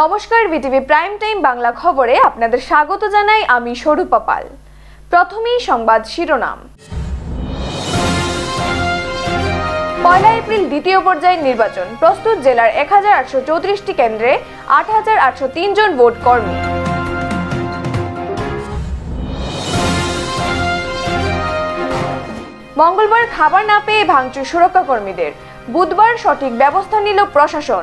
নমস্কার, BTV prime time Bangla খবরে আপনাদের স্বাগত জানাই আমি স্বরূপা পাল। প্রথমেই সংবাদ শিরোনাম। 1 এপ্রিল দ্বিতীয় পর্যায়ের নির্বাচন, প্রস্তুত জেলার 1834টি কেন্দ্রে 8803 জন ভোট কর্মী। মঙ্গলবার খাবার না পেয়ে ভাঙচুর সুরক্ষা কর্মীদের, বুধবার সঠিক ব্যবস্থা নিল প্রশাসন।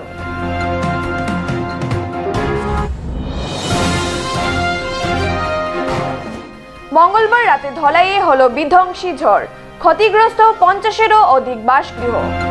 মঙ্গলবার রাতে ধলাইয়ে হলো বিধ্বংসী ঝড়, ক্ষতিগ্রস্ত 50-এরও অধিক বাসগৃহ।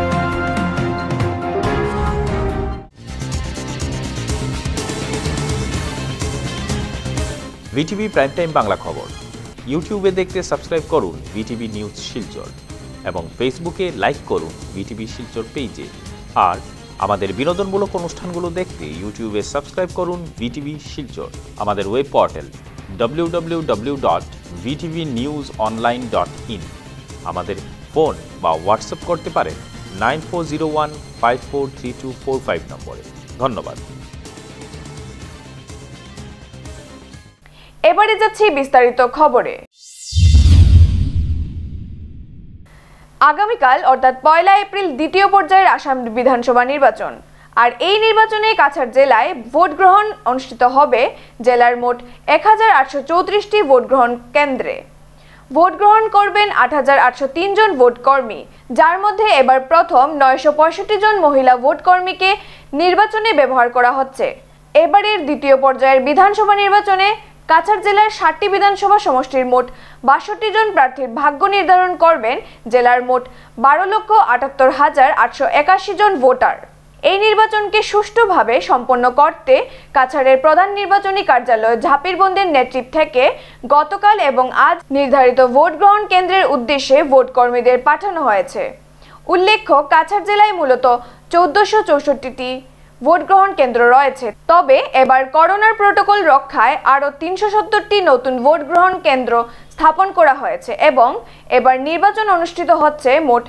বিটিভি প্রাইম টাইম বাংলা খবর ইউটিউবে দেখতে সাবস্ক্রাইব করুন বিটিভি নিউজ শিলচর এবং ফেসবুকে লাইক করুন বিটিভি শিলচর পেজে। আর আমাদের বিনোদনমূলক অনুষ্ঠানগুলো দেখতে ইউটিউবে সাবস্ক্রাইব করুন বিটিভি শিলচর। আমাদের ওয়েব পোর্টাল www.vtvnewsonline.in। আমাদের ফোন বা হোয়াটসঅ্যাপ করতে পারেন 9401543245 নম্বরে। ধন্যবাদ। এবারে যাচ্ছি বিস্তারিত খবরে। আগামীকাল অর্থাৎ 1 এপ্রিল দ্বিতীয় পর্যায়ের আসাম বিধানসভা নির্বাচন। আর এই নির্বাচনে কাছাড় জেলায় ভোট গ্রহণ অনুষ্ঠিত হবে জেলার মোট 1834টি ভোট গ্রহণ কেন্দ্রে। ভোট গ্রহণ করবেন 8803 জন ভোট কর্মী, যার মধ্যে এবার প্রথম 965 জন মহিলা ভোট কর্মীকে নির্বাচনে ব্যবহার করা হচ্ছে। এবারের দ্বিতীয় পর্যায়ের বিধানসভা নির্বাচনে কাছাড় জেলার 60টি বিধানসভা সমষ্টির মোট 62 জন প্রার্থীর ভাগ্য নির্ধারণ করবেন জেলার মোট 12,78,881 জন ভোটার। এই নির্বাচনকে সুষ্ঠুভাবে সম্পন্ন করতে কাছাড়ের প্রধান নির্বাচনী কার্যালয় ঝাপিরবন্দের নেতৃত্ব থেকে গতকাল এবং আজ নির্ধারিত ভোট গ্রহণ কেন্দ্রের উদ্দেশ্যে ভোট কর্মীদের পাঠানো হয়েছে। উল্লেখ্য, কাছাড় জেলায় মূলত 1464টি ভোট গ্রহণ কেন্দ্র রয়েছে, তবে এবার করোনার প্রোটোকল রক্ষায় আরও 370টি নতুন ভোট গ্রহণ কেন্দ্র স্থাপন করা হয়েছে এবং এবার নির্বাচন অনুষ্ঠিত হচ্ছে মোট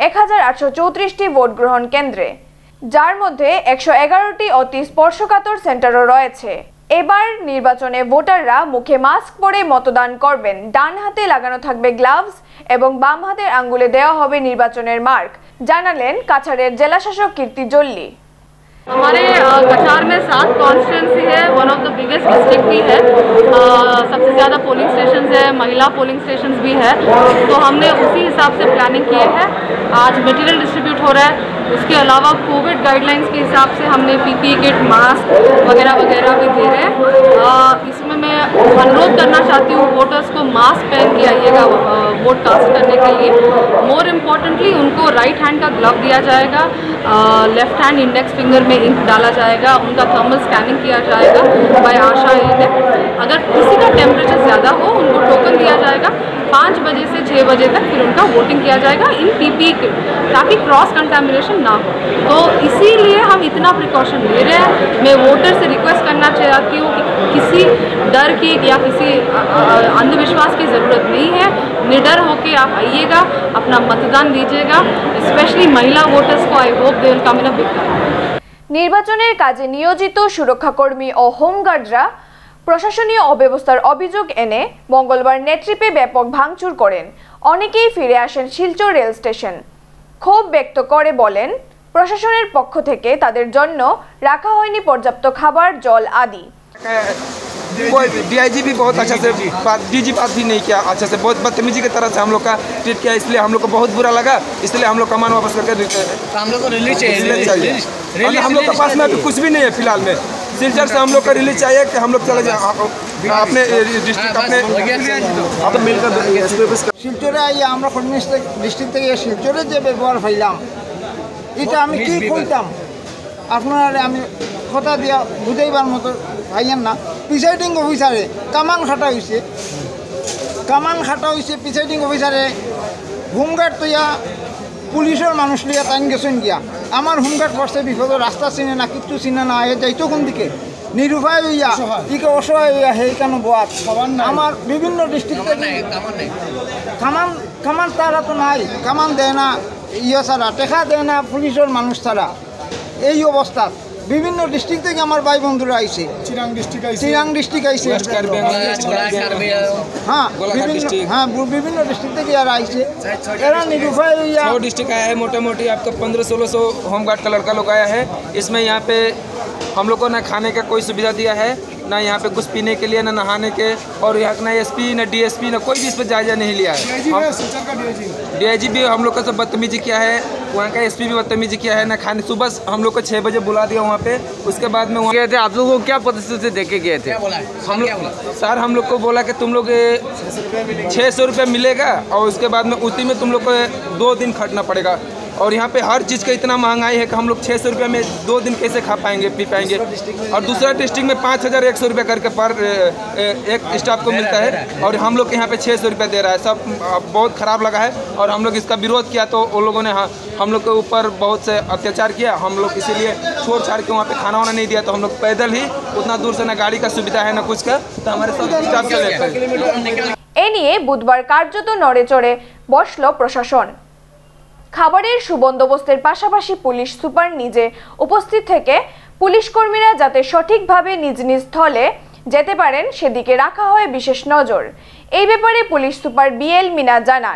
1834টি ভোট গ্রহণ কেন্দ্রে, যার মধ্যে 111টি অতি স্পর্শকাতর সেন্টারও রয়েছে। এবার নির্বাচনে ভোটাররা মুখে মাস্ক পরে মতদান করবেন, ডান হাতে লাগানো থাকবে গ্লাভস এবং বাম হাতের আঙ্গুলে দেওয়া হবে নির্বাচনের মার্ক, জানালেন কাছাড়ের জেলাশাসক কীর্তি জল্লি। हमारे कछार में 7 कॉन्स्टिट्यूंसी है, one of the biggest district भी है, सबसे ज़्यादा पोलिंग स्टेशन है, महिला पोलिंग स्टेशन भी है, तो हमने उसी हिसाब से प्लानिंग की है। आज मटेरियल डिस्ट्रीब्यूट हो रहा है, उसके अलावा कोविड गाइडलाइंस के हिसाब से हमने पीपीई किट, मास्क वगैरह वगैरह भी दे रहे हैं। इसमें मैं अनुरोध करना चाहती हूँ वोटर्स को मास्क पहन के आइएगा वोट कास्ट करने के लिए। मोर इम्पॉर्टेंटली उनको राइट हैंड का ग्लव दिया जाएगा, लेफ्ट हैंड इंडेक्स फिंगर में इंक डाला जाएगा, उनका थर्मल स्कैनिंग किया जाएगा बाय आशा एजेंट। अगर किसी का टेम्परेचर ज़्यादा हो उनको टोकन दिया जाएगा, 5 बजे से 6 बजे तक फिर उनका वोटिंग किया जाएगा इन पीपीई किट, ताकि क्रॉस कंटामिनेशन ना हो। तो इसीलिए हम इतना प्रिकॉशन ले रहे हैं। मैं वोटर से रिक्वेस्ट करना चाहती हूँ कि किसी डर की या किसी अंधविश्वास की ज़रूरत नहीं है, निडर होके आप आइएगा, अपना मतदान दीजिएगा। स्पेशली महिला वोटर्स को I hope they will come in a big time. নির্বাচনের কাজে নিয়োজিত সুরক্ষাকর্মী ও হোমগার্ডরা প্রশাসনীয় অব্যবস্থার অভিযোগ এনে মঙ্গলবার নেট্রিপে ব্যাপক ভাঙচুর করেন। অনেকেই ফিরে আসেন শিলচর রেল স্টেশন। ক্ষোভ ব্যক্ত করে বলেন, প্রশাসনের পক্ষ থেকে তাদের জন্য রাখা হয়নি পর্যাপ্ত খাবার, জল আদি। डीआईजी भी बहुत अच्छा से डीजी बात भी नहीं किया, अच्छा से बहुत बदतमीजी की तरह से हम लोग का ट्रीट किया, इसलिए हम लोग को बहुत बुरा लगा। इसलिए हम लोग कमान वापस करके हम लोग को रिलीज चाहिए। हम लोग के पास में अभी कुछ भी नहीं है फिलहाल में। सिलचर से हम लोग का रिलीज चाहिए कि हम लोग चले जाए अपने डिस्ट्रिक्ट अपने मिलकर শিলচরে আইয়া আমরা ডিস্ট্রিক্ট থেকে শিলচরে যে ব্যবহার পাইলাম, এটা আমি কি কইতাম আপনারা, আমি কথা দিয়া বুঝাইবার মতো ভাইয়ান না। প্রিসাইডিং অফিসারে কামান খাটা হয়েছে, প্রিসাইডিং অফিসারে হোমগার্ড তৈয়া পুলিশের মানুষ লিয়া টাইম গেছেন গিয়া। আমার হোমগার্ড পড়ছে বিপদ, রাস্তা চিনে না, কিচ্ছু চিনে না, এ যাইতো কোন দিকে নিরুপায় হইয়া দিকে অসহায় হইয়া সেইখানে বোয়াত আমার বিভিন্ন ডিস্ট্রিক্ট থেকে কামান তারা তো নাই, কামান দেয় না, ইয়ে ছাড়া টেকা দেয় না পুলিশের মানুষ ছাড়া। এই অবস্থা বিভিন্ন ডিস্ট্রিক্ট থেকে আমার ভাই বন্ধুরা আইছে, চিরাং ডিস্ট্রিক্ট আইছে, হ্যাঁ বিভিন্ন ডিস্ট্রিক্ট থেকে আর আইছে। এরা নিরুপায় হইয়া 100 डिस्ट्रिक्ट आया है मोटा मोटी आपका 1500-1600 होमगार्ड का लड़का लोग आया है। इसमें यहाँ पे हम लोग को ना खाने का कोई सुविधा दिया है, ना यहाँ पे कुछ पीने के लिए, ना नहाने के, और यहाँ ना एसपी ना डीएसपी ना कोई भी इस पर जायजा नहीं लिया है। डीआईजी भी हम लोग का सब बदतमीजी किया है, वहाँ का एसपी भी बदतमीजी किया है। ना खाने सुबह हम लोग को 6 बजे बुला दिया वहाँ पे, उसके बाद में वहाँ गए थे। आप लोगों को क्या परिस्थिति देख के गए थे? हम लोग सर हम लोग को बोला कि तुम लोग 600 रुपये मिलेगा और उसके बाद में उसी में तुम लोग को 2 दिन खटना पड़ेगा। और यहाँ पे हर चीज़ का इतना महंगाई है कि हम लोग 600 रुपये में 2 दिन कैसे खा पाएंगे पी पाएंगे। और दूसरा डिस्ट्रिक्ट में 5100 रुपये करके पर एक स्टाफ को मिलता है, और हम लोग के यहाँ पे 600 रुपये दे रहा है। सब बहुत ख़राब लगा है और हम लोग इसका विरोध किया, तो उन लोगों ने हम लोग के ऊपर बहुत से अत्याचार किया। हम लोग इसीलिए छोड़ छाड़ के वहाँ पे खाना वाना नहीं दिया, तो हम लोग पैदल ही उतना दूर से ना गाड़ी का सुविधा है ना कुछ का, तो हमारे सब स्टाफ चले गए। এ নিয়ে বুধবার কার্যত নড়েচড়ে বসল প্রশাসন। খাবারের সুবন্দোবস্তের পাশাপাশি পুলিশ সুপার নিজে উপস্থিত থেকে পুলিশ কর্মীরা যাতে সঠিকভাবে নিজ নিজ স্থলে যেতে পারেন সেদিকে রাখা হয় বিশেষ নজর। এই ব্যাপারে পুলিশ সুপার বিএল মিনা জানান,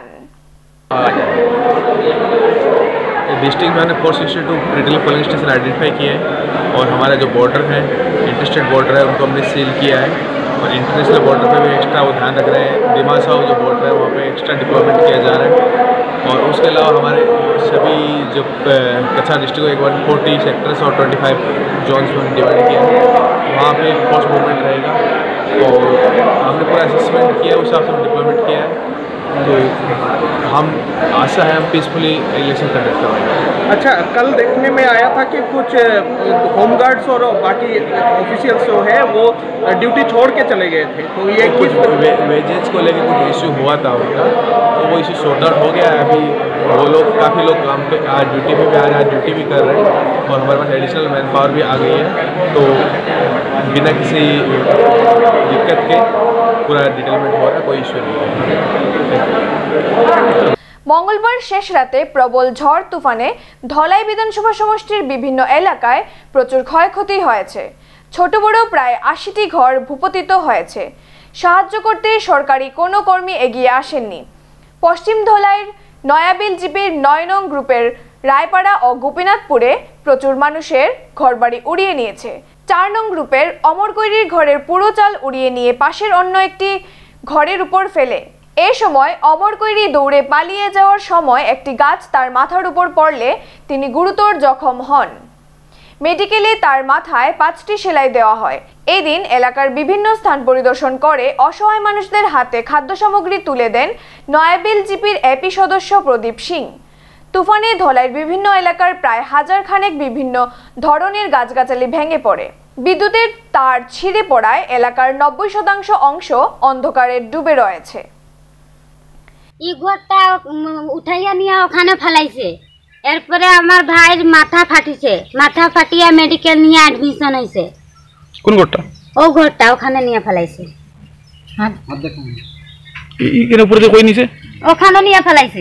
डिस्ट्रिक्ट में हमने 462 रिटेल पोलिंग स्टेशन आइडेंटिफाई किए हैं, और हमारा जो बॉर्डर है, इंटरस्टेट बॉर्डर है, उनको हमने सील किया है। और इंटरनेशनल बॉर्डर पे भी एक्स्ट्रा वो ध्यान रख रहे हैं। दिमासाव जो बॉर्डर है वहाँ पे एक्स्ट्रा डिप्लॉयमेंट किया जा रहा है। और उसके अलावा हमारे सभी जो कछार डिस्ट्रिक्ट को 140 सेक्टर्स और 25 जोन्स में डिवाइड किया है, वहाँ पे फोर्स मूवमेंट रहेगा। और हमने पूरा असेसमेंट किया है, उस हिसाब से डिप्लॉयमेंट किया है। तो हम आशा है हम पीसफुली इलेक्शन कंडक्ट करवाएंगे। अच्छा, कल देखने में आया था कि कुछ होमगार्ड्स और बाकी ऑफिशियल्स जो है वो ड्यूटी छोड़ के चले गए थे, तो ये कुछ वेजेस को लेकर कुछ इशू हुआ था उनका, तो वो इशू सॉर्ट आउट हो गया है। अभी वो लोग काफ़ी लोग काम पे आज ड्यूटी पे भी आ रहे हैं, आज ड्यूटी भी कर रहे हैं, और हमारे पास एडिशनल मैन पावर भी आ गई है। तो बिना किसी दिक्कत के पूरा डिटेलमेंट हो रहा है, कोई इशू नहीं है। মঙ্গলবার শেষ রাতে প্রবল ঝড় তুফানে ধলাই বিধানসভা সমষ্টির বিভিন্ন এলাকায় প্রচুর ক্ষয়ক্ষতি হয়েছে। ছোট বড় প্রায় ৮০টি ঘর ভূপতিত হয়েছে। সাহায্য করতে সরকারি কোনো কর্মী এগিয়ে আসেননি। পশ্চিম ধলাইয়ের নয়াবিল জিপির ৯ নং গ্রুপের রায়পাড়া ও গোপীনাথপুরে প্রচুর মানুষের ঘরবাড়ি উড়িয়ে নিয়েছে। ৪ নং গ্রুপের অমরকৈরির ঘরের পুরো চাল উড়িয়ে নিয়ে পাশের অন্য একটি ঘরের উপর ফেলে। এই সময় অমরকৈরি দৌড়ে পালিয়ে যাওয়ার সময় একটি গাছ তার মাথার উপর পড়লে তিনি গুরুতর জখম হন। মেডিকেলে তার মাথায় 5টি সেলাই দেওয়া হয়। এই দিন এলাকার বিভিন্ন স্থান পরিদর্শন করে অসহায় মানুষদের হাতে খাদ্য সামগ্রী তুলে দেন নয়াবিল জিপির এপি সদস্য প্রদীপ সিং। তুফানে ধলাইয়ের বিভিন্ন এলাকার প্রায় 1000 খানেক বিভিন্ন ধরনের গাছগাছালি ভেঙে পড়ে। বিদ্যুতের তার ছিঁড়ে পড়ায় এলাকার 90% অংশ অন্ধকারে ডুবে রয়েছে। ই ঘরটা উঠাইয়া নিয়ে ওখানে ফেলাইছে। এরপরে আমার ভাইয়ের মাথা ফাটিছে, মাথা ফাটিয়া মেডিকেল নিয়ে অ্যাডমিশন হয়েছে। কোন ঘরটা? ও ঘরটা ওখানে নিয়ে ফেলাইছে। এর উপরে যে কই নিছে? ওখানে নিয়ে ফেলাইছে।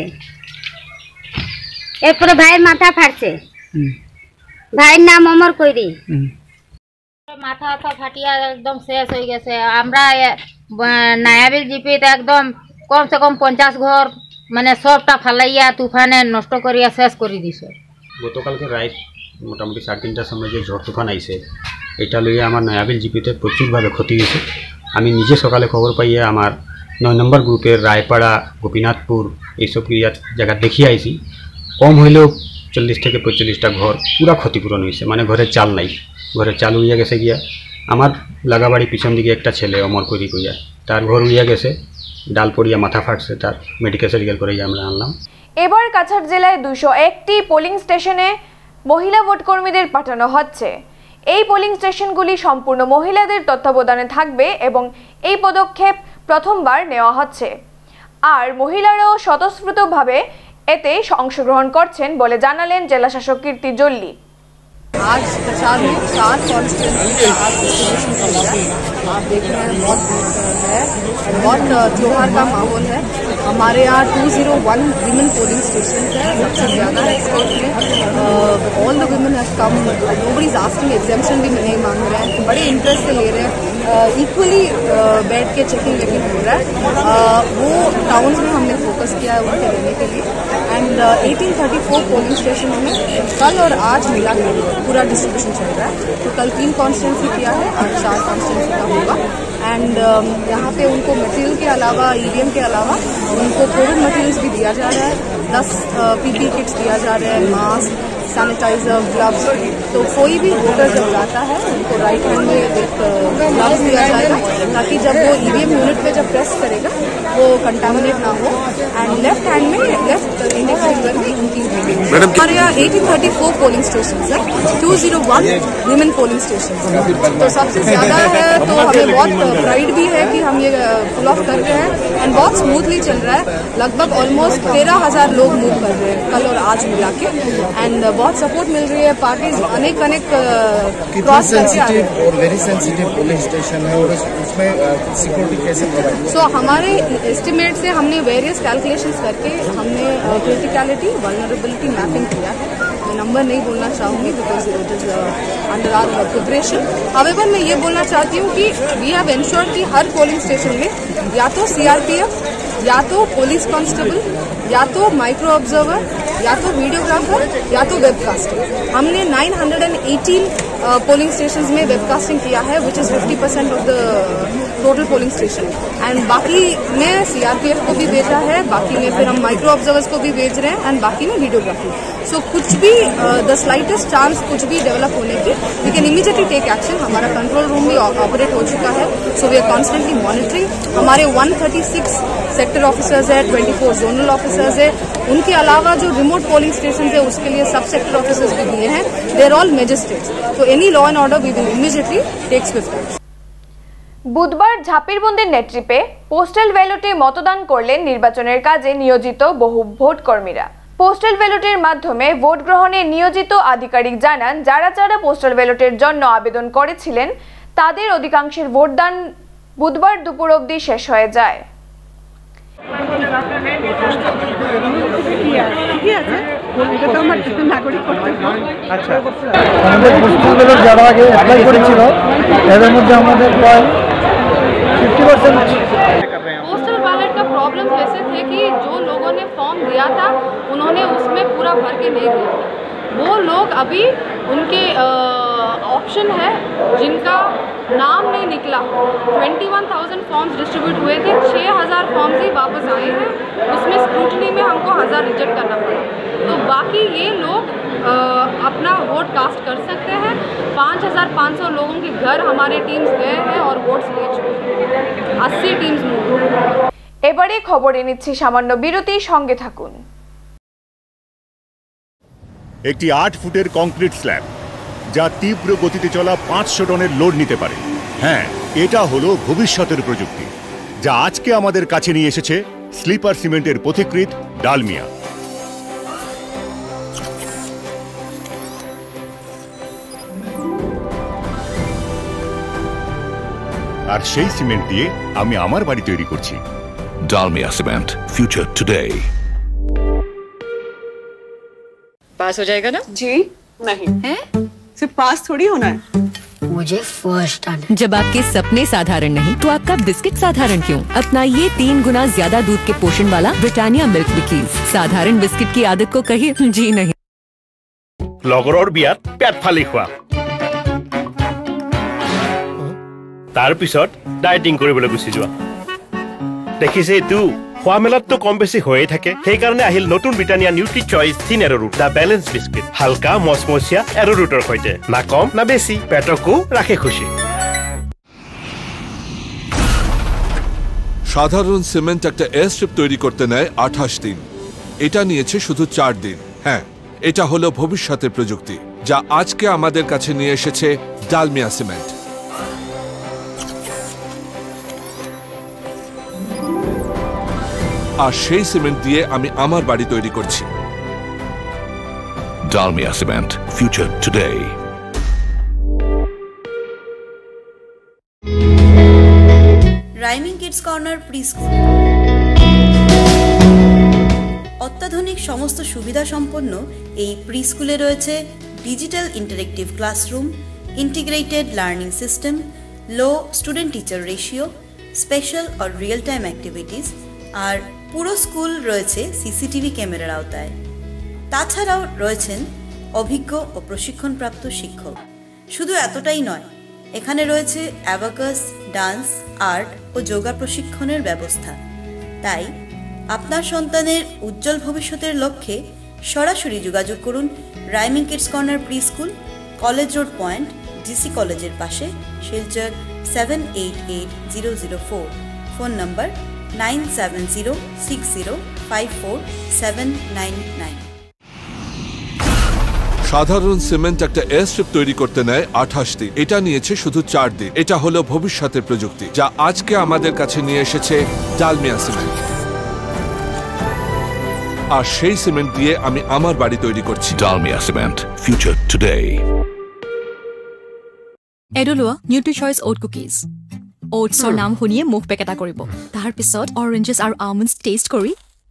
এরপরে ভাইয়ের মাথা ফাটছে। ভাইয়ের নাম অমর কৈরি। মাথা ফাটিয়া একদম শেষ হয়ে গেছে। আমরা নয়াবিল জিপিতে একদম কমসে কম 50 ঘর মানে সবটা ফালাইয়া তুফানে নষ্ট করিয়া শেষ করে দিছে। গতকালকে রাত মোটামুটি 3:30টার সময় যে ঝড় তুফান আইছে, এটা লইয়া আমার নয়াবিল জিপিতে প্রচুরভাবে ক্ষতি হয়েছে। আমি নিজে সকালে খবর পাইয়া আমার 9 নম্বর গ্রুপের রায়পাড়া, গোপীনাথপুর এইসব জায়গা দেখিয়ে আইছি। কম হইলেও 40 থেকে 45টা ঘর পুরা ক্ষতিপূরণ হয়েছে, মানে ঘরের চাল নাই, ঘরের চাল উড়িয়া গেছে গিয়া। আমার লাগাবাড়ি পিছন দিকে একটা ছেলে অমর করি কইয়া, তার ঘর উড়িয়া গেছে, ডাল পড়িয়া মাথা ফাটছে, তার মেডিকেল সার্টিফিকেট করে আমরা আনলাম। এবার কাছাড় জেলায় 201টি পোলিং স্টেশনে মহিলা ভোটকর্মীদের পাঠানো হচ্ছে। এই পোলিং স্টেশনগুলি সম্পূর্ণ মহিলাদের তত্ত্বাবধানে থাকবে এবং এই পদক্ষেপ প্রথমবার নেওয়া হচ্ছে। আর মহিলারাও স্বতঃস্ফূর্তভাবে এতে অংশগ্রহণ করছেন বলে জানালেন জেলা শাসক কীর্তি জল্লি। आज कचार में 4 कॉन्स्टिट्यूंसी का आज डिस्ट्रीब्यूशन चल रहा है। आप देख रहे हैं बहुत है, बहुत त्योहार का माहौल है। हमारे यहाँ 201 विमेन पोलिंग स्टेशन है, सबसे ज़्यादा है स्टेट में। All the women have come, nobody is asking, exemption भी नहीं मांग रहे हैं, बड़े इंटरेस्ट से ले रहे हैं। इक्वली बैठ के चेकिंग वेकिंग हो रहा है। वो टाउन्स में हमने फोकस किया है उनके लेने के लिए। एंड 1834 पोलिंग स्टेशन में कल और आज मिला के पूरा डिस्ट्रीब्यूशन चल रहा है। तो कल 3 कॉन्स्टिट्यूंसी किया है, आज 4 कॉन्स्टिट्यूंसी का होगा। एंड यहाँ पे उनको मटेरियल के अलावा, ईवीएम के अलावा उनको कोविड मटेरियल्स भी दिया जा रहा है। 10 पीपी किट्स दिया जा रहे हैं, मास्क, सैनिटाइजर, ग्लव्स। तो कोई भी वोटर जब जाता है उनको राइट हैंड में एक ग्लव्स दिया जाएगा, ताकि जब वो ईवीएम यूनिट पे जब प्रेस करेगा वो कंटामिनेट ना हो। एंड लेफ्ट हैंड में, लेफ्ट इंडेक्स फिंगर में उनकी हमारे यहाँ 1834 पोलिंग स्टेशन है, 201 विमेन पोलिंग स्टेशन है। तो सबसे ज्यादा है, तो हमें बहुत प्राइड भी है कि हम ये पुल ऑफ कर रहे हैं। एंड बहुत स्मूथली चल रहा है। लगभग ऑलमोस्ट 13,000 लोग मूव कर रहे हैं कल और आज मिला के। एंड बहुत सपोर्ट मिल रही है, पार्टीज अनेक क्रॉस करके आ रहे हैं। और वेरी सेंसिटिव पोलिंग स्टेशन है, और उसमें सिक्योरिटी कैसे प्रोवाइड? सो हमारे एस्टिमेट से हमने वेरियस कैलकुलेशंस करके हमने क्रिटिकलिटी, वल्नरेबिलिटी मैपिंग किया है। मैं नंबर नहीं बोलना चाहूँगी because it is under our preparation. However मैं ये बोलना चाहती हूँ कि वी हैव एंश्योर्ड कि हर पोलिंग स्टेशन में या तो सीआरपीएफ, या तो पुलिस कांस्टेबल, या तो माइक्रो ऑब्जर्वर, या तो वीडियोग्राफर, या तो वेबकास्टर। हमने 918 पोलिंग स्टेशंस में वेबकास्टिंग किया है, which is 50% of the total polling station. And बाकी में सीआरपीएफ को भी भेजा है, बाकी में फिर हम माइक्रो ऑब्जर्वर्स को भी भेज रहे हैं, एंड बाकी में वीडियोग्राफी। सो कुछ भी द स्लाइटेस्ट चांस कुछ भी डेवलप होने की, we can immediately take action. हमारा कंट्रोल रूम भी ऑपरेट हो चुका है, so we are constantly monitoring. हमारे 136 सेक्टर ऑफिसर्स है, 24 जोनल ऑफिसर्स है। उनके अलावा जो रिमोट पोलिंग स्टेशन है उसके लिए सब सेक्टर ऑफिसर्स भी दिए हैं। दे आर ऑल मैजिस्ट्रेट्स, तो any law and order we will immediately take swift action. বুধবার ঝাপিরবন্দির নেতৃত্বে পোস্টাল ব্যালটে মতদান করলেন নির্বাচনের কাজে নিয়োজিত বহু ভোট কর্মীরা। পোস্টাল ব্যালটের মাধ্যমে ভোট গ্রহণে নিয়োজিত আধিকারিক জানান, যারা যারা পোস্টাল ব্যালটের জন্য আবেদন করেছিলেন তাদের অধিকাংশের ভোটদান বুধবার দুপুর অবধি শেষ হয়ে যায়। যারা আগে অ্যাপ্লাই করেছিল এদের মধ্যে আমাদের প্রায় 50%। पोस्टल बैलेट का प्रॉब्लम ऐसे थे कि जो लोगों ने फॉर्म दिया था उन्होंने उसमें पूरा भर के नहीं दिया। वो लोग अभी उनके ऑप्शन है जिनका नाम नहीं निकला। 21,000 फॉर्म्स डिस्ट्रीब्यूट हुए थे, 6,000 फॉर्म्स ही वापस आए हैं। उसमें स्क्रूटनी में हमको 1000 रिजेक्ट करना पड़ा। तो बाकी ये लोग अपना वोट कास्ट कर सकते हैं। 5,500 लोगों के घर हमारे टीम्स गए हैं और वोट्स ले चुके हैं। 80 टीम्स मूव। এবারে খবরে নিচ্ছি সামান্য বিরতি, সঙ্গে থাকুন। একটি 8 ফুটের কংক্রিট স্ল্যাব যা তীব্র গতিতে চলা 500 টনের লোড নিতে পারে। হ্যাঁ, এটা হলো ভবিষ্যতের প্রযুক্তি, যা আজকে আমাদের কাছে নিয়ে এসেছে স্লিপার সিমেন্টের পথিকৃৎ ডালমিয়া। আর সেই সিমেন্ট দিয়ে আমি আমার বাড়ি তৈরি করছি। Dalmia cement, future today. Pass हो जाएगा ना? जी नहीं है, सिर्फ पास थोड़ी होना है, मुझे फर्स्ट आना। जब आपके सपने साधारण नहीं तो आपका बिस्किट साधारण क्यों? अपनाइए 3 गुना ज्यादा दूध के पोषण वाला ब्रिटानिया मिल्क बिकीज। साधारण बिस्किट की आदत को कहिए जी नहीं। লগৰৰ বিয়াত পেট ফালি খোৱা, তাৰ পিছত ডায়েটিং কৰিবলৈ গুচি যোৱা। দেখিছে এইটো খোৱা মেলাততো কম বেছি হৈয়ে থাকে। সেইকাৰণে আহিল নতুন Britannia NutriChoice thin arrowroot, the balance biscuit. হালকা মচমচীয়া এৰ'ৰুটৰ সৈতে, না কম না বেছি, পেটকো ৰাখে খুশি। সাধারণ সিমেন্ট একটা এয়ার স্ট্রিপ তৈরি করতে নেয় 28 দিন, এটা নিয়েছে শুধু 4 দিন। হ্যাঁ, এটা হলো ভবিষ্যতের প্রযুক্তি, যা আজকে আমাদের কাছে নিয়ে এসেছে ডালমিয়া সিমেন্ট। আর সেই সিমেন্ট দিয়ে আমি আমার বাড়ি তৈরি করছি। Dalmia cement, future today. Kids corner preschool. অত্যাধুনিক সমস্ত সুবিধা সম্পন্ন এই প্রি স্কুলে রয়েছে digital interactive classroom, integrated learning system, low student teacher ratio, special আর রিয়েল টাইম অ্যাক্টিভিটিস, আর পুরো স্কুল রয়েছে সিসিটিভি ক্যামেরার আওতায়। তাছাড়াও রয়েছেন অভিজ্ঞ ও প্রশিক্ষণপ্রাপ্ত শিক্ষক। শুধু এতটাই নয়, এখানে রয়েছে অ্যাবাকাস, ডান্স, আর্ট ও যোগা প্রশিক্ষণের ব্যবস্থা। তাই আপনার সন্তানের উজ্জ্বল ভবিষ্যতের লক্ষ্যে সরাসরি যোগাযোগ করুন rhyming kids corner preschool, college road point, DC কলেজের পাশে, শিলচর 788004। ফোন নম্বর 9706054799। সাধারণ সিমেন্ট একটা এয়ারস্ট্রিপ তৈরি করতে নেয় 28 দিন, এটা নিয়েছে শুধু 4 দিন। এটা হলো ভবিষ্যতের প্রযুক্তি, যা আজকে আমাদের কাছে নিয়ে এসেছে ডালমিয়া সিমেন্ট। আর সেই সিমেন্ট দিয়ে আমি আমার বাড়ি তৈরি করছি। Dalmia cement, future today. এডলোৱা নিউট্ৰিচইচ ওট কুকিজ। ওটছৰ নাম শুনিয়ে মুখ পেকেটা কৰিব, তাৰ পিছত অৰেঞ্জেছ আৰু আলমণ্ডছ টেষ্ট কৰি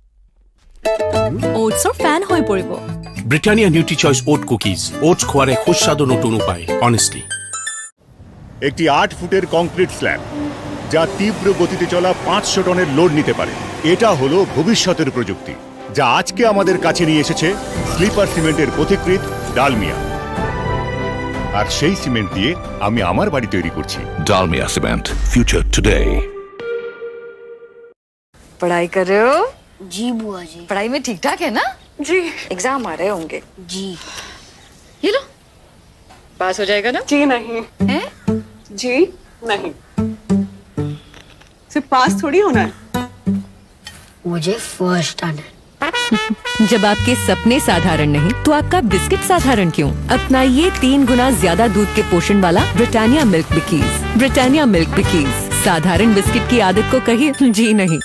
ওটছৰ ফ্যান হৈ পৰিব। Britannia NutriChoice oat cookies, oats খোয়ারে সুস্বাদু নতুন উপায়। অনেস্টলি একটি 8 ফুটের কংক্রিট স্ল্যাব যা তীব্র গতিতে চলা 500 টনের লোড নিতে পারে। এটা হলো ভবিষ্যতের প্রযুক্তি, যা আজকে আমাদের কাছে নিয়ে এসেছে স্লিপার সিমেন্টের পথিকৃৎ ডালমিয়া। আর সেই সিমেন্ট দিয়ে আমি আমার বাড়ি তৈরি করছি। Dalmia cement, future today. पढ़ाई कर रहे हो? जी बुआ जी। पढ़ाई में ठीक ठाक है ना? जी। एग्जाम आ रहे होंगे। जी। ये लो, पास हो जाएगा ना? जी नहीं। हैं? जी नहीं। सिर्फ पास थोड़ी होना है, मुझे फर्स्ट आना है। जब आपके सपने साधारण नहीं तो आपका बिस्किट साधारण क्यों? अपनाइए 3 गुना ज्यादा दूध के पोषण वाला Britannia Milk Bikis. Britannia Milk Bikis, साधारण बिस्किट की आदत को कहिए जी नहीं।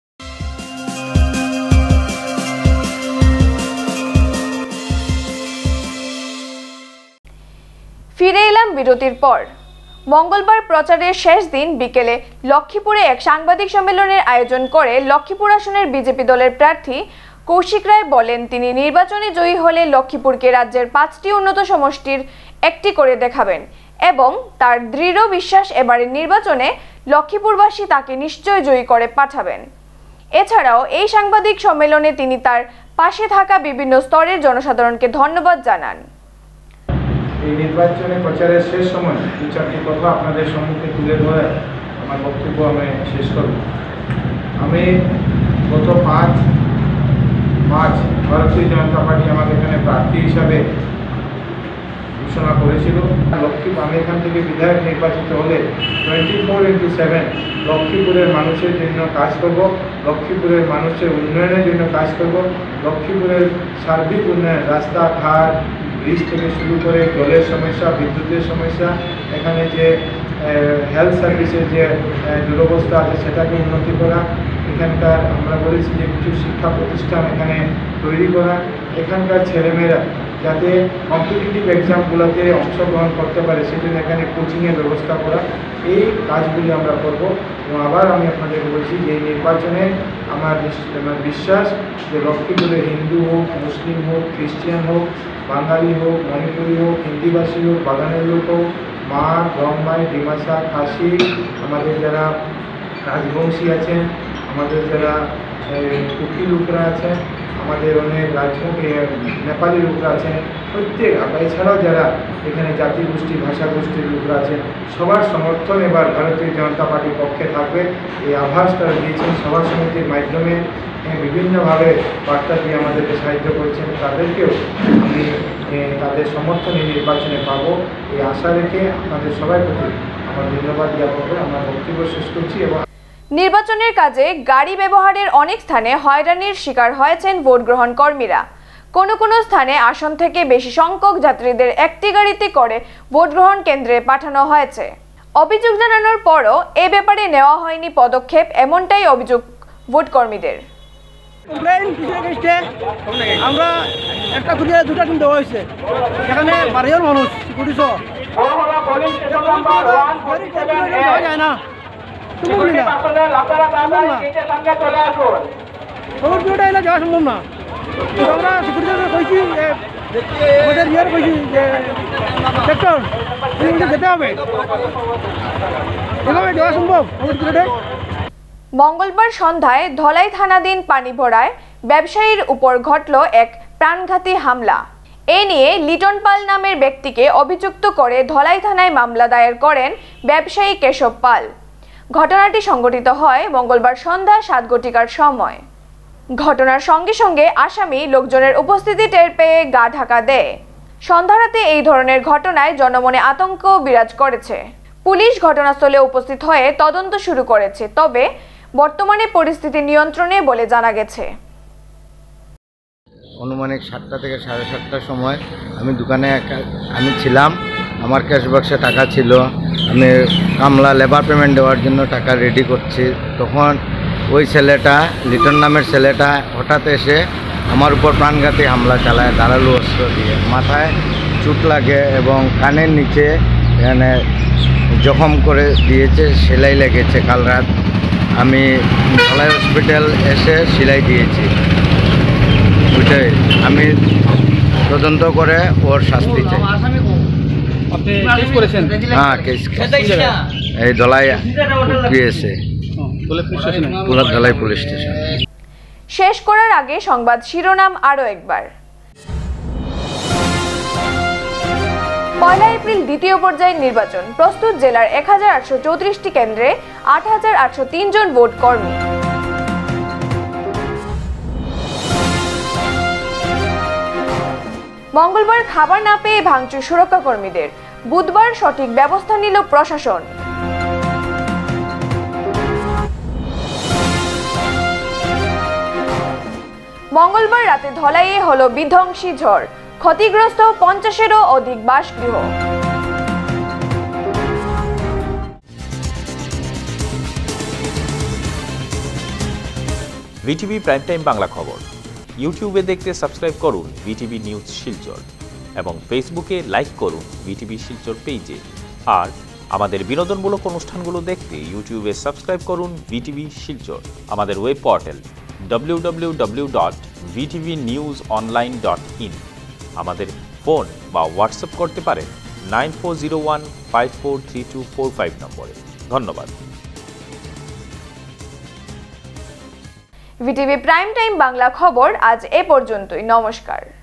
ফিরে এলাম বিরতির পর। মঙ্গলবার প্রচারের শেষ দিন বিকেলে লক্ষ্মীপুরে এক সাংবাদিক সম্মেলনের আয়োজন করে লক্ষ্মীপুর আসনের বিজেপি দলের প্রার্থী কৌশিক রায় বলেন, তিনি নির্বাচনে জয়ী হলে লক্ষ্মীপুরকে রাজ্যের 5টি উন্নত সমষ্টির একটি করে দেখাবেন এবং তার দৃঢ় বিশ্বাস এবারের নির্বাচনে লক্ষ্মীপুরবাসী তাকে নিশ্চয় জয়ী করে পাঠাবেন। এছাড়াও এই সাংবাদিক সম্মেলনে তিনি তার পাশে থাকা বিভিন্ন স্তরের জনসাধারণকে ধন্যবাদ জানান। এই নির্বাচনে প্রচারের শেষ সময় 2-4টি কথা আপনাদের সম্মুখে তুলে ধরে আমার বক্তব্য আমি শেষ করব। আমি গত 5 মার্চ ভারতীয় জনতা পার্টি আমাকে এখানে প্রার্থী হিসাবে ঘোষণা করেছিল। আমি এখান থেকে বিধায়ক নির্বাচিত হলে 24/7 লক্ষ্মীপুরের মানুষের জন্য কাজ করব, লক্ষ্মীপুরের মানুষের উন্নয়নের জন্য কাজ করব, লক্ষ্মীপুরের সার্বিক উন্নয়ন, রাস্তাঘাট, ব্রিজ থেকে শুরু করে জলের সমস্যা, বিদ্যুতের সমস্যা, এখানে যে হেলথ সার্ভিসের যে দুরবস্থা আছে সেটাকে উন্নতি করা, এখানকার আমরা বলেছি যে কিছু শিক্ষা প্রতিষ্ঠান এখানে তৈরি করা, এখানকার ছেলেমেয়েরা যাতে কম্পিটিটিভ এক্সামগুলোতে অংশগ্রহণ করতে পারে সেজন্য এখানে কোচিংয়ের ব্যবস্থা করা, এই কাজগুলি আমরা করব। এবং আবার আমি আপনাদের বলছি যে এই নির্বাচনে আমার বিশ্বাস যে লক্ষ্মীপুরে হিন্দু হোক, মুসলিম হোক, খ্রিস্টান হোক, বাঙালি হোক, মণিপুরি হোক, হিন্দিভাষী হোক, বাগানের লোক হোক, মা, ব্রহ্মাই, ডিমাসা, খাসি, আমাদের যারা রাজবংশী আছেন, আমাদের যারা কুকি লোকরা আছেন, আমাদের অনেক নেপালি লোকরা আছেন, প্রত্যেক এছাড়াও যারা এখানে জাতিগোষ্ঠী, ভাষাগোষ্ঠীর লোকরা আছেন, সবার সমর্থন এবার ভারতীয় জনতা পার্টির পক্ষে থাকবে। এই আভাস তারা দিয়েছেন সভা সমিতির মাধ্যমে, বিভিন্নভাবে বার্তা দিয়ে আমাদেরকে সাহায্য করছেন, তাদেরকেও আমি তাদের সমর্থন এই নির্বাচনে পাবো এই আশা রেখে আপনাদের সবাই প্রতি আমার ধন্যবাদ জ্ঞাপন করে আমার বক্তব্য শেষ করছি। এবং নির্বাচনের কাজে গাড়ি ব্যবহারের অনেক স্থানে হয়রানির শিকার হয়েছেন ভোট গ্রহণ কর্মীরা। কোনো কোনো স্থানে আসন থেকে বেশি সংখ্যক যাত্রীদের একটি গাড়িতে করে ভোট গ্রহণ কেন্দ্রে পাঠানো হয়েছে। অভিযোগ জানানোর পরও এ ব্যাপারে নেওয়া হয়নি পদক্ষেপ, এমনটাই অভিযোগ ভোট কর্মীদের। আমরা একটা খুঁজে 2টা টিম দেওয়া হয়েছে, এখানে বাড়ির মানুষ যায় না, খবর দুটো এলে যাওয়া সম্ভব না। আমরা সিকিউরিটি কইছি যে আমাদের ইয়ার কইছি যে সেক্টর যেতে হবে, এভাবে যাওয়া সম্ভব খবর দুটো। মঙ্গলবার সন্ধ্যায় ধলাই থানাধীন পানি ভরায় ব্যবসায়ীর উপর ঘটল এক প্রাণঘাতী হামলা। এ নিয়ে লিটন পাল নামের ব্যক্তিকে অভিযুক্ত করে ধলাই থানায় মামলা দায়ের করেন ব্যবসায়ী কেশব পাল। ঘটনাটি সংঘটিত হয় মঙ্গলবার সন্ধ্যা 7 ঘটিকার সময়। ঘটনার সঙ্গে সঙ্গে আসামি লোকজনের উপস্থিতি টের পেয়ে গা ঢাকা দেয়। সন্ধ্যারাতে এই ধরনের ঘটনায় জনমনে আতঙ্ক বিরাজ করেছে। পুলিশ ঘটনাস্থলে উপস্থিত হয়ে তদন্ত শুরু করেছে, তবে বর্তমানে পরিস্থিতি নিয়ন্ত্রণে বলে জানা গেছে। অনুমানিক 7টা থেকে 7:30টার সময় আমি দোকানে আমি ছিলাম, আমার ক্যাশ বক্সে টাকা ছিল, আমি কামলা লেবার পেমেন্ট দেওয়ার জন্য টাকা রেডি করছি। তখন ওই ছেলেটা, লিটন নামের ছেলেটা হঠাৎ এসে আমার উপর প্রাণঘাতী হামলা চালায় ধারালো অস্ত্র দিয়ে। মাথায় চোট লাগে এবং কানের নিচে এখানে জখম করে দিয়েছে, সেলাই লেগেছে। কাল রাত আমি ধলাই হসপিটাল এসে সেলাই দিয়েছি। ওইটাই আমি তদন্ত করে ওর শাস্তি চাই। হ্যাঁ, কেস এই Dhalai PSA, Dhalai police station. শেষ করার আগে সংবাদ শিরোনাম আরও একবার। 1 এপ্রিল দ্বিতীয় পর্যায়ের নির্বাচন, প্রস্তুত জেলার 1834টি কেন্দ্রে 8803 জন ভোট কর্মী। মঙ্গলবার খাবার না পেয়ে ভাঙচুর সুরক্ষা কর্মীদের, বুধবার সঠিক ব্যবস্থা নিল প্রশাসন। মঙ্গলবার রাতে ধলাইয়ে হলো বিধ্বংসী ঝড়, ক্ষতিগ্রস্ত 50-এরও অধিক বাসগৃহ। ভিটিভি প্রাইম টাইম বাংলা খবর ইউটিউবে দেখতে সাবস্ক্রাইব করুন ভিটিভি নিউজ শিলচর এবং ফেসবুকে লাইক করুন ভিটিভি শিলচর পেজে। আর আমাদের বিনোদনমূলক অনুষ্ঠানগুলো দেখতে ইউটিউবে সাবস্ক্রাইব করুন ভিটিভি শিলচর। আমাদের ওয়েব পোর্টাল www.vtvnewsonline.in। আমাদের ফোন বা হোয়াটসঅ্যাপ করতে পারেন 9401543245 নম্বরে। ধন্যবাদ। ভিটিভি প্রাইম টাইম বাংলা খবর আজ এ পর্যন্তই। নমস্কার।